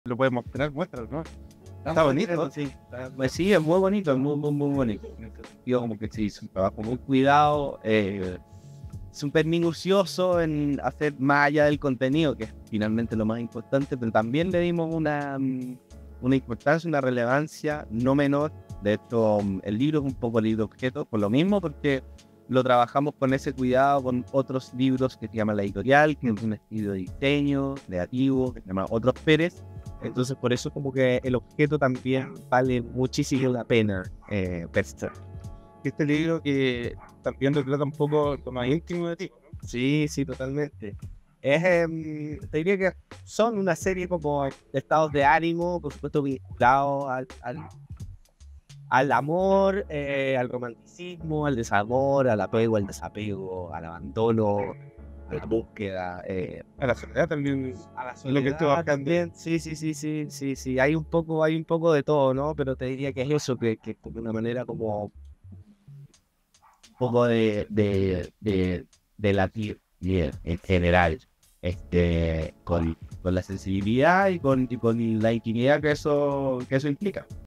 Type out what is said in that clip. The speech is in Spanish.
Lo podemos mostrar, muéstralo, ¿no? Está bonito. Sí. Pues sí, es muy bonito, es muy bonito. Yo como que se hizo un trabajo muy cuidado, súper minucioso en hacer más allá del contenido, que es finalmente lo más importante, pero también le dimos una importancia, una relevancia no menor. De hecho, el libro es un poco libro objeto, por lo mismo, porque lo trabajamos con ese cuidado con otros libros que se llama La Editorial, que es un estilo de diseño, creativo, que se llama Otros Pérez. Entonces, por eso como que el objeto también vale muchísimo la pena pensar. Este libro que también retrata un poco lo más íntimo de ti, ¿no? Sí, sí, totalmente. Te diría que son una serie como de estados de ánimo, por supuesto, vinculados al amor, al romanticismo, al desamor, al apego, al desapego, al abandono, a la búsqueda, A la soledad también. a la Lo que estoy soledad bajando. también. Sí. Hay un poco de todo, ¿no? Pero te diría que es eso, que de una manera como un poco de latir bien, en general, con la sensibilidad y con la intimidad que eso implica.